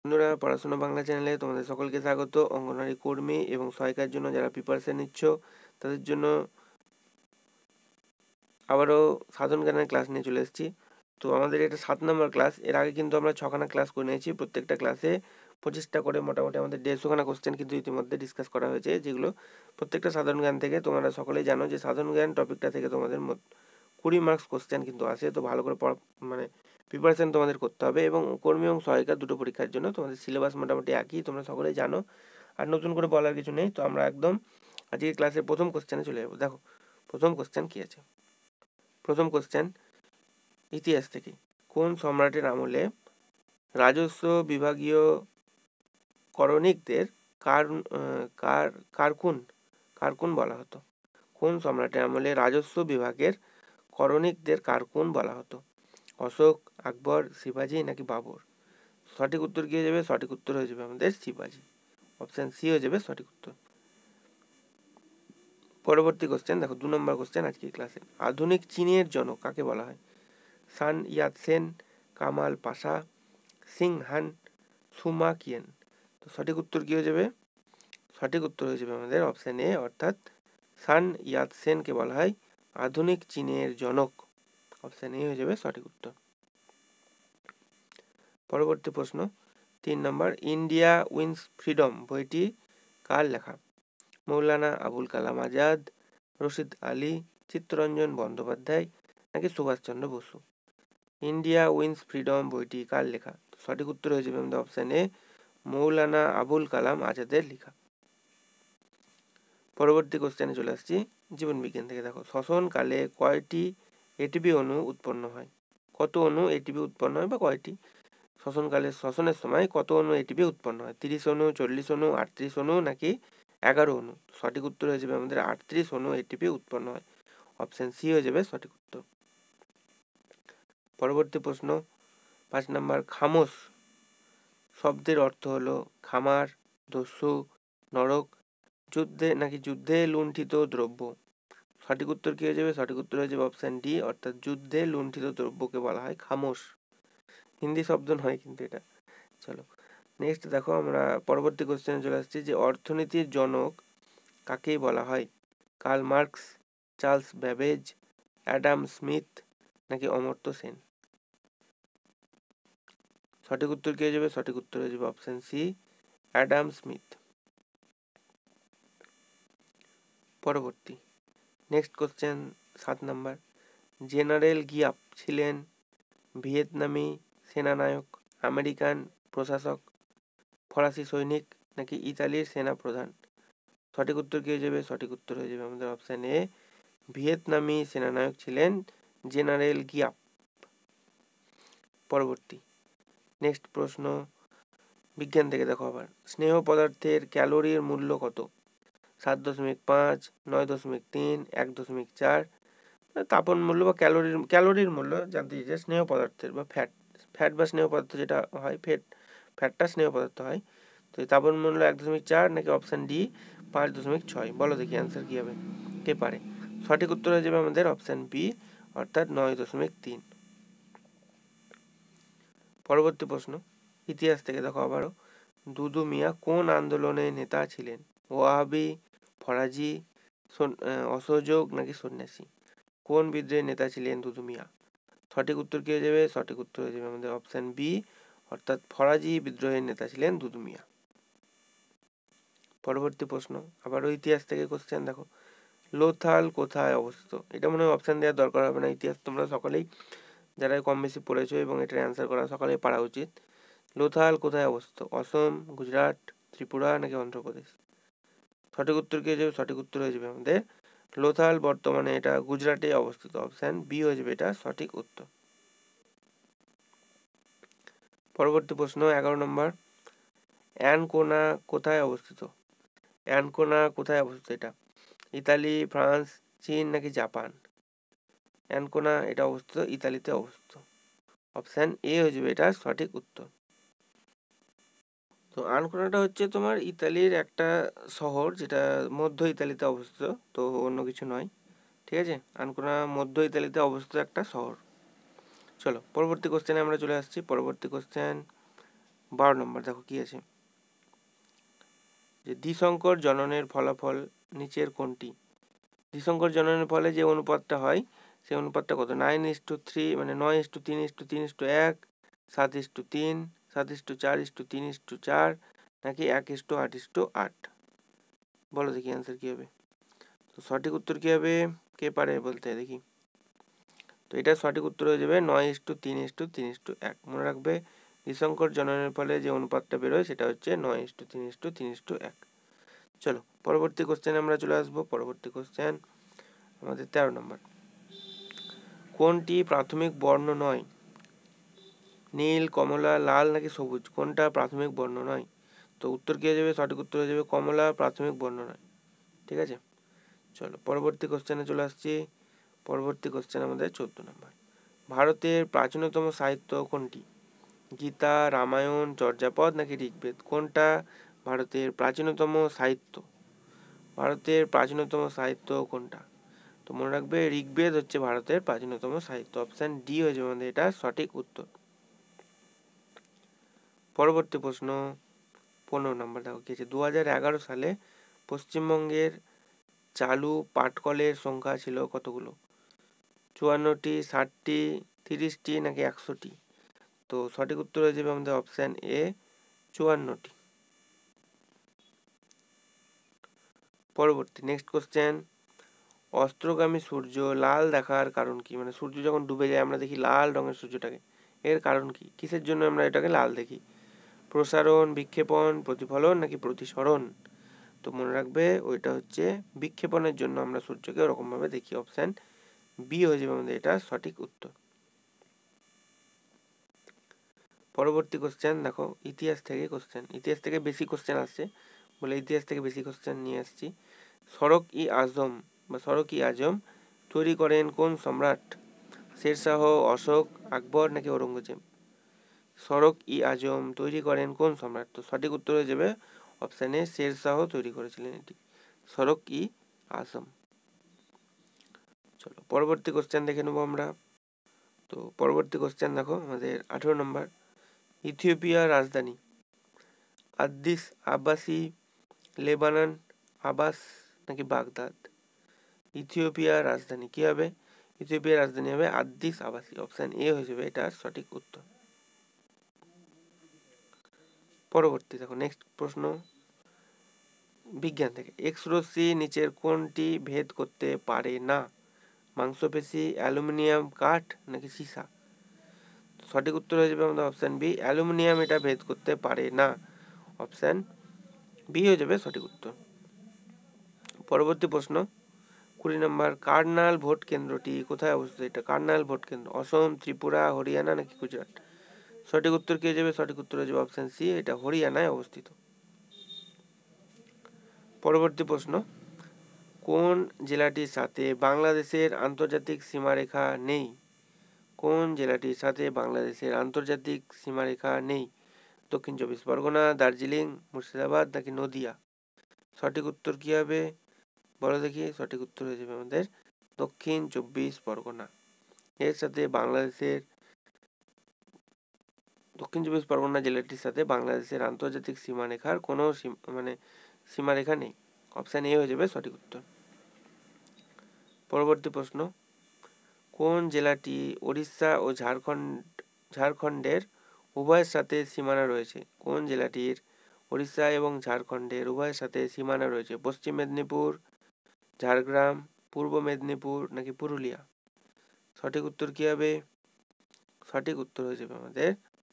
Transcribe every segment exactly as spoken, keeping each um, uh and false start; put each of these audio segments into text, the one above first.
বন্ধুরা, পড়াশোনা বাংলা চ্যানেলে তোমাদের সকলকে স্বাগত। অঙ্গনওয়াড়ি কর্মী এবং সহায়িকার জন্য যারা প্রিপারেশন নিচ্ছ তাদের জন্য আবারও সাধারণ জ্ঞানের ক্লাস নিয়ে চলে এসেছি। তো আমাদের এটা সাত নম্বর ক্লাস। এর আগে কিন্তু আমরা ছখানা ক্লাস করে নিয়েছি। প্রত্যেকটা ক্লাসে পঁচিশটা করে মোটামুটি আমাদের দেড়শোখানা কোশ্চেন কিন্তু ইতিমধ্যে ডিসকাস করা হয়েছে, যেগুলো প্রত্যেকটা সাধারণ জ্ঞান থেকে। তোমরা সকলেই জানো যে সাধারণ জ্ঞান টপিকটা থেকে তোমাদের কুড়ি মার্কস কোশ্চেন কিন্তু আসে। তো ভালো করে পড়া মানে প্রিপারেশন তোমাদের করতে হবে। এবং কর্মী এবং সহায়িকা দুটো পরীক্ষার জন্য তোমাদের সিলেবাস মোটামুটি একই, তোমরা সকলেই জানো, আর নতুন করে বলার কিছু নেই। তো আমরা একদম আজকে ক্লাসের প্রথম কোশ্চেনে চলে যাবো। দেখো প্রথম কোশ্চেন কি আছে। প্রথম কোশ্চেন ইতিহাস থেকে, কোন সম্রাটের আমলে রাজস্ব বিভাগীয় করণিকদের কার কার কারকুন কারকুন বলা হতো? কোন সম্রাটের আমলে রাজস্ব বিভাগের করণিকদের কারকুন বলা হতো? অশোক, আকবর, শিবাজি নাকি বাবর? সঠিক উত্তর কি হয়ে যাবে? সঠিক উত্তর হয়ে যাবে আমাদের শিবাজি। অপশান সি হয়ে যাবে সঠিক উত্তর। পরবর্তী কোশ্চেন দেখো, দু নম্বর কোশ্চেন আজকের ক্লাসে। আধুনিক চীনের জনক কাকে বলা হয়? সান ইয়াতসেন, কামাল পাশা, সিং হান, সুমা কিয়েন। তো সঠিক উত্তর কি হয়ে যাবে? সঠিক উত্তর হয়ে যাবে আমাদের অপশান এ, অর্থাৎ সান ইয়াতসেনকে বলা হয় আধুনিক চীনের জনক। অপশান এ হয়ে যাবে সঠিক উত্তর। পরবর্তী প্রশ্ন তিন নম্বর, ইন্ডিয়া উইন্স ফ্রিডম বইটি কার লেখা? মৌলানা আবুল কালাম আজাদ, রশিদ আলী, চিত্তরঞ্জন বন্দ্যোপাধ্যায় নাকি Subhas Chandra Bose? India wins freedom বইটি কার লেখা? সঠিক উত্তর হয়ে যাবে আমাদের অপশান এ, মৌলানা আবুল কালাম আজাদের লেখা। পরবর্তী কোশ্চেনে চলে আসছি জীবন বিজ্ঞান থেকে। দেখো, শ্বসনকালে কয়টি এটিপি অণু উৎপন্ন হয়? কত অণু এটিপি উৎপন্ন হয় বা কয়টি? শ্বসনকালে শ্বসনের সময় কত অণু এটিপি উৎপন্ন হয়? তিরিশ অণু, চল্লিশ অণু, আটত্রিশ অণু নাকি এগারো অণু? সঠিক উত্তর হয়ে যাবে আমাদের আটত্রিশ অণু এটিপি উৎপন্ন হয়। অপশান সি হয়ে যাবে সঠিক উত্তর। পরবর্তী প্রশ্ন পাঁচ নম্বর, খামোশ শব্দের অর্থ হলো খামার, দস্যু, নরক, যুদ্ধে নাকি যুদ্ধে লুণ্ঠিত দ্রব্য? সঠিক উত্তর কি হয়ে যাবে? সঠিক উত্তর হয়ে যাবে অপশান ডি, অর্থাৎ যুদ্ধে লুণ্ঠিত দ্রব্যকে বলা হয় খামোশ। হিন্দি শব্দ নয় কিন্তু এটা। চলো নেক্সট দেখো, আমরা পরবর্তী কোশ্চেনে চলে আসছি যে অর্থনীতির জনক কাকে বলা হয়? Karl Marx, Charles Babbage, Adam Smith নাকি অমর্ত্য সেন? সঠিক উত্তর কি হয়ে যাবে? সঠিক উত্তর হয়ে যাবে অপশান সি, অ্যাডাম স্মিথ। পরবর্তী নেক্সট কোশ্চেন সাত নাম্বার, জেনারেল গিয়াপ ছিলেন ভিয়েতনামি সেনানায়ক, আমেরিকান প্রশাসক, ফরাসি সৈনিক নাকি ইতালির সেনা প্রধান? সঠিক উত্তর কি হয়ে যাবে? সঠিক উত্তর হয়ে যাবে আমাদের অপশান এ, ভিয়েতনামি সেনানায়ক ছিলেন জেনারেল গিয়াপ। পরবর্তী নেক্সট প্রশ্ন বিজ্ঞান থেকে। দেখো আবার, স্নেহ পদার্থের ক্যালোরির মূল্য কত? সাত দশমিক পাঁচ, নয় দশমিক তিন, এক দশমিক চার। তাপন মূল্য বা ক্যালোরির ক্যালোরির মূল্য জানতে চাইছে স্নেহ পদার্থের বা ফ্যাট ফ্যাট বা স্নেহ পদার্থ যেটা হয়, ফ্যাট ফ্যাটটা স্নেহ পদার্থ হয়। তো এই তাপন মূল্য এক দশমিক চার নাকি অপশান ডি পাঁচ দশমিক ছয়? বলো দেখি অ্যান্সার কী হবে, কে পারে? সঠিক উত্তর হয়ে যাবে আমাদের অপশান বি, অর্থাৎ নয় দশমিক তিন। পরবর্তী প্রশ্ন ইতিহাস থেকে। দেখো আবারও, দুদু মিয়া কোন আন্দোলনের নেতা ছিলেন? ওয়াহাবি, ফরাজি, অসহযোগ নাকি সন্ন্যাসী? কোন বিদ্রোহের নেতা ছিলেন দুদু মিয়া? সঠিক উত্তর কি হয়ে যাবে? সঠিক উত্তর হয়ে যাবে আমাদের অপশান বি, অর্থাৎ ফরাজি বিদ্রোহের নেতা ছিলেন দুদু মিয়া। পরবর্তী প্রশ্ন আবারও ইতিহাস থেকে কোশ্চেন। দেখো, লোথাল কোথায় অবস্থিত? এটা মনে হয় অপশান দেওয়ার দরকার হবে না, ইতিহাস তোমরা সকলেই যারা কম বেশি পড়েছো এবং এটার অ্যান্সার করা সকলেই পারা উচিত। লোথাল কোথায় অবস্থিত? অসম, গুজরাট, ত্রিপুরা নাকি অন্ধ্রপ্রদেশ? সঠিক উত্তর কি হয়ে যাবে? সঠিক উত্তর হয়ে যাবে আমাদের লোথাল বর্তমানে এটা গুজরাটে অবস্থিত। অপশান বি হয়ে যাবে এটা সঠিক উত্তর। পরবর্তী প্রশ্ন এগারো নম্বর, অ্যানকোনা কোথায় অবস্থিত? অ্যানকোনা কোথায় অবস্থিত? এটা ইতালি, ফ্রান্স, চীন নাকি জাপান? অ্যানকোনা এটা অবস্থিত ইতালিতে অবস্থিত। অপশান এ হয়ে যাবে এটা সঠিক উত্তর। তো আনকোনাটা হচ্ছে তোমার ইতালির একটা শহর, যেটা মধ্য ইতালিতে অবস্থিত, তো অন্য কিছু নয়। ঠিক আছে, আনকোনা মধ্য ইতালিতে অবস্থিত একটা শহর। চলো পরবর্তী কোশ্চেনে আমরা চলে আসছি। পরবর্তী কোশ্চেন বারো নম্বর দেখো কি আছে, যে দ্বিসংকর জননের ফলাফল নিচের কোনটি? দ্বিসংকর জননের ফলে যে অনুপাতটা হয় সেই অনুপাতটা কত? নাইন ইস টু থ্রি মানে নয় ইস টু তিন ইস টু তিন ইস টু এক, সাত ইস টু তিন, সাত ইস টু চার ইস টু তিন ইস টু চার, নাকি এক ইস টু আট ইস টু আট? বলো দেখি অ্যান্সার কী হবে। তো সঠিক উত্তর কী হবে, কে পারে বলতে দেখি? তো এটা সঠিক উত্তর হয়ে যাবে নয় ইস টু তিন ইস টু তিন ইস টু এক। মনে রাখবে দ্বিসংকর জননের ফলে যে অনুপাতটা বেরোয় সেটা হচ্ছে নয় ইস টু তিন ইস টু তিন ইস টু এক। চলো পরবর্তী কোশ্চেনে আমরা চলে আসবো। পরবর্তী কোশ্চেন আমাদের তেরো নম্বর, কোনটি প্রাথমিক বর্ণ নয়? নীল, কমলা, লাল নাকি সবুজ, কোনটা প্রাথমিক বর্ণ নয়? তো উত্তর কী হয়ে যাবে, সঠিক উত্তর হয়ে যাবে কমলা প্রাথমিক বর্ণ নয়। ঠিক আছে, চলো পরবর্তী কোশ্চেনে চলে আসছি। পরবর্তী কোশ্চেন আমাদের চোদ্দ নম্বর, ভারতের প্রাচীনতম সাহিত্য কোনটি? গীতা, রামায়ণ, চর্যাপদ নাকি ঋগ্বেদ, কোনটা ভারতের প্রাচীনতম সাহিত্য? ভারতের প্রাচীনতম সাহিত্য কোনটা? তো মনে রাখবে ঋগ্বেদ হচ্ছে ভারতের প্রাচীনতম সাহিত্য। অপশান ডি হয়ে যাবে আমাদের এটা সঠিক উত্তর। পরবর্তী প্রশ্ন পনেরো নম্বর দেখো কি আছে, দু হাজার এগারো সালে পশ্চিমবঙ্গের চালু পাটকলের সংখ্যা ছিল কতগুলো? চুয়ান্নটি, ষাটটি, তিরিশটি নাকি একশোটি? তো সঠিক উত্তর হয়ে যাবে আমাদের অপশান এ চুয়ান্নটি। পরবর্তী নেক্সট কোশ্চেন, অস্ত্রগামী সূর্য লাল দেখার কারণ কি? মানে সূর্য যখন ডুবে যায় আমরা দেখি লাল রঙের সূর্যটাকে, এর কারণ কি? কিসের জন্য আমরা এটাকে লাল দেখি? প্রসারণ, বিক্ষেপণ, প্রতিফলন নাকি প্রতিসরণ? তো মনে রাখবে ওইটা হচ্ছে বিক্ষেপণের জন্য আমরা সূর্যকে ওরকমভাবে দেখি। অপশান বি হয়ে যাবে আমাদের এটা সঠিক উত্তর। পরবর্তী কোশ্চেন দেখো ইতিহাস থেকে কোশ্চেন, ইতিহাস থেকে বেশি কোশ্চেন আসছে বলে ইতিহাস থেকে বেশি কোশ্চেন নিয়ে আসছি। সড়ক ই আজম বা সড়ক ই আজম তৈরি করেন কোন সম্রাট? শেরশাহ, অশোক, আকবর নাকি ঔরঙ্গজেব? সড়ক ই আজম তৈরি করেন কোন সম্রাট? তো সঠিক উত্তর হয়ে যাবে অপশানে শেরশাহ তৈরি করেছিলেন এটি, সড়ক ই আজম। চলো পরবর্তী কোশ্চেন দেখে নেবো আমরা। তো পরবর্তী কোশ্চেন দেখো আমাদের আঠেরো নম্বর, ইথিওপিয়ার রাজধানী আদ্দিস আব্বাসি, লেবানন, আবাস নাকি বাগদাদ? ইথিওপিয়ার রাজধানী কি হবে? ইথিওপিয়ার রাজধানী হবে আদ্দিস আবাসি। অপশান এ হয়ে যাবে এটার সঠিক উত্তর। পরবর্তী দেখো নেক্সট প্রশ্ন বিজ্ঞান থেকে, এক্স রশ্মি নিচের কোনটি ভেদ করতে পারে না? মাংসপেশি, অ্যালুমিনিয়াম, কাঠ নাকি সীসা? সঠিক উত্তর হয়ে যাবে আমাদের অপশান বি, অ্যালুমিনিয়াম এটা ভেদ করতে পারে না। অপশান বি হয়ে যাবে সঠিক উত্তর। পরবর্তী প্রশ্ন কুড়ি নম্বর, কার্নাল ভোট কেন্দ্রটি কোথায় অবস্থিত? এটা কার্নাল ভোট কেন্দ্র অসম, ত্রিপুরা, হরিয়ানা নাকি গুজরাট? সঠিক উত্তর কি হয়ে যাবে? সঠিক উত্তর হয়ে যাবে অপশান সি, এটা হরিয়ানায় অবস্থিত। পরবর্তী প্রশ্ন, কোন জেলাটির সাথে বাংলাদেশের আন্তর্জাতিক সীমারেখা নেই? কোন জেলাটির সাথে বাংলাদেশের আন্তর্জাতিক সীমারেখা নেই? দক্ষিণ চব্বিশ পরগনা, দার্জিলিং, মুর্শিদাবাদ নাকি নদিয়া? সঠিক উত্তর কি হবে বলো দেখি? সঠিক উত্তর হয়ে যাবে আমাদের দক্ষিণ চব্বিশ পরগনা। এর সাথে বাংলাদেশের দক্ষিণ চব্বিশ পরগনা জেলাটির সাথে বাংলাদেশের আন্তর্জাতিক সীমারেখার কোনো মানে সীমারেখা নেই। অপশান এ হয়ে যাবে সঠিক উত্তর। পরবর্তী প্রশ্ন, কোন জেলাটি ওড়িশা ও ঝাড়খণ্ড ঝাড়খণ্ডের উভয়ের সাথে সীমানা রয়েছে? কোন জেলাটির ওড়িশা এবং ঝাড়খণ্ডের উভয়ের সাথে সীমানা রয়েছে? পশ্চিম মেদিনীপুর, ঝাড়গ্রাম, পূর্ব মেদিনীপুর নাকি পুরুলিয়া? সঠিক উত্তর কি হবে? সঠিক উত্তর হয়ে যাবে আমাদের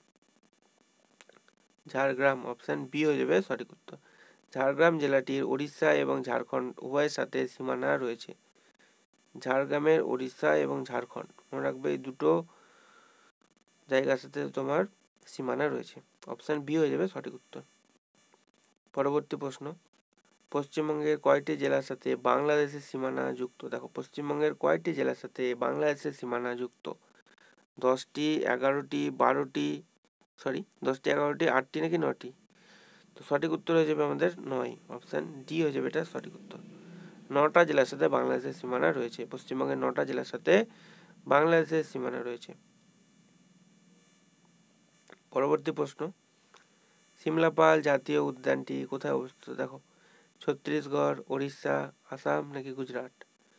ঝাড়গ্রাম। অপশান বি হয়ে যাবে সঠিক উত্তর। ঝাড়গ্রাম জেলাটির ওড়িশা এবং ঝাড়খণ্ড উভয়ের সাথে সীমানা রয়েছে। ঝাড়গ্রামের ওড়িশা এবং ঝাড়খণ্ড মনে রাখবে এই দুটো জায়গার সাথে তোমার সীমানা রয়েছে। অপশান বি হয়ে যাবে সঠিক উত্তর। পরবর্তী প্রশ্ন, পশ্চিমবঙ্গের কয়টি জেলার সাথে বাংলাদেশের সীমানা যুক্ত? দেখো পশ্চিমবঙ্গের কয়টি জেলার সাথে বাংলাদেশের সীমানা যুক্ত? দশটি, এগারোটি, বারোটি, সরি দশটি, এগারোটি, আটটি নাকি নটি? তো সঠিক উত্তর হয়ে যাবে আমাদের নয়। অপশান ডি হয়ে যাবে এটা সঠিক উত্তর। নটা জেলার সাথে বাংলাদেশের সীমানা রয়েছে। পশ্চিমবঙ্গের নটা জেলার সাথে বাংলাদেশের সীমানা রয়েছে। পরবর্তী প্রশ্ন সিমলাপাল জাতীয় উদ্যানটি কোথায় অবস্থিত? দেখো, ছত্তিশগড়, উড়িষ্যা, আসাম নাকি গুজরাট?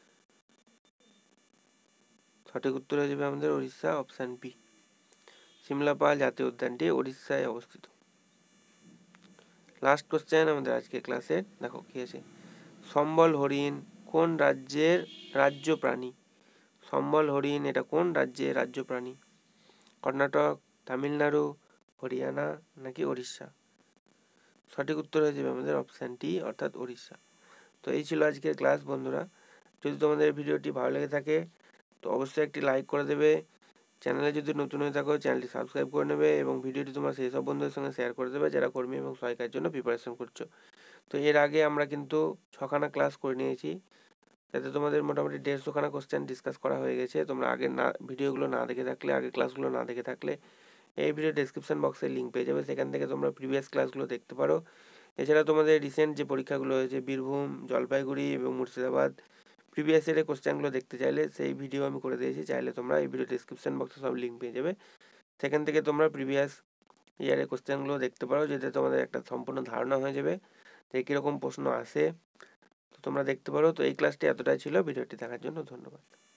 সঠিক উত্তর হয়ে যাবে আমাদের উড়িষ্যা, অপশান বি। সিমলাপাল জাতীয় উদ্যানটি উড়িষ্যায় অবস্থিত। লাস্ট কোশ্চেন আমাদের আজকে ক্লাসে, দেখো কি আছে। সম্বল হরিণ কোন রাজ্যের রাজ্য প্রাণী? সম্বল হরিণ এটা কোন রাজ্যের রাজ্য প্রাণী? কর্ণাটক, তামিলনাড়ু, হরিয়ানা নাকি উড়িষ্যা? সঠিক উত্তর হয়ে যাবে আমাদের অপশান ডি, অর্থাৎ উড়িষ্যা। তো এই ছিল আজকের ক্লাস বন্ধুরা। যদি তোমাদের ভিডিওটি ভালো লেগে থাকে তো অবশ্যই একটি লাইক করে দেবে। চ্যানেলে যদি নতুন হয়ে থাকো চ্যানেলটি সাবস্ক্রাইব করে নেবে এবং ভিডিওটি তোমার সেই সব বন্ধুদের সঙ্গে শেয়ার করে দেবে যারা কর্মী এবং সহায়িকার জন্য প্রিপারেশন করছো। তো এর আগে আমরা কিন্তু ছখানা ক্লাস করে নিয়েছি, যাতে তোমাদের মোটামুটি দেড়শোখানা কোশ্চেন ডিসকাস করা হয়ে গেছে। তোমরা আগের না ভিডিওগুলো না দেখে থাকলে, আগের ক্লাসগুলো না দেখে থাকলে এই ভিডিও ডেসক্রিপশন বক্সে লিঙ্ক পেয়ে যাবে, সেখান থেকে তোমরা প্রিভিয়াস ক্লাসগুলো দেখতে পারো। এছাড়া তোমাদের রিসেন্ট যে পরীক্ষাগুলো হয়েছে বীরভূম, জলপাইগুড়ি এবং মুর্শিদাবাদ, প্রিভিয়াস ইয়ারের কোশ্চেনগুলো দেখতে চাইলে সেই ভিডিও আমি করে দিয়েছি, চাইলে তোমরা এই ভিডিও ডেসক্রিপশন বক্সে সব লিঙ্ক পেয়ে যাবে, সেখান থেকে তোমরা প্রিভিয়াস ইয়ারের কোশ্চেনগুলো দেখতে পারো, যাতে তোমাদের একটা সম্পূর্ণ ধারণা হয়ে যাবে যে কীরকম প্রশ্ন আসে। তো তোমরা দেখতে পারো। তো এই ক্লাসটি এতটাই ছিল, ভিডিওটি দেখার জন্য ধন্যবাদ।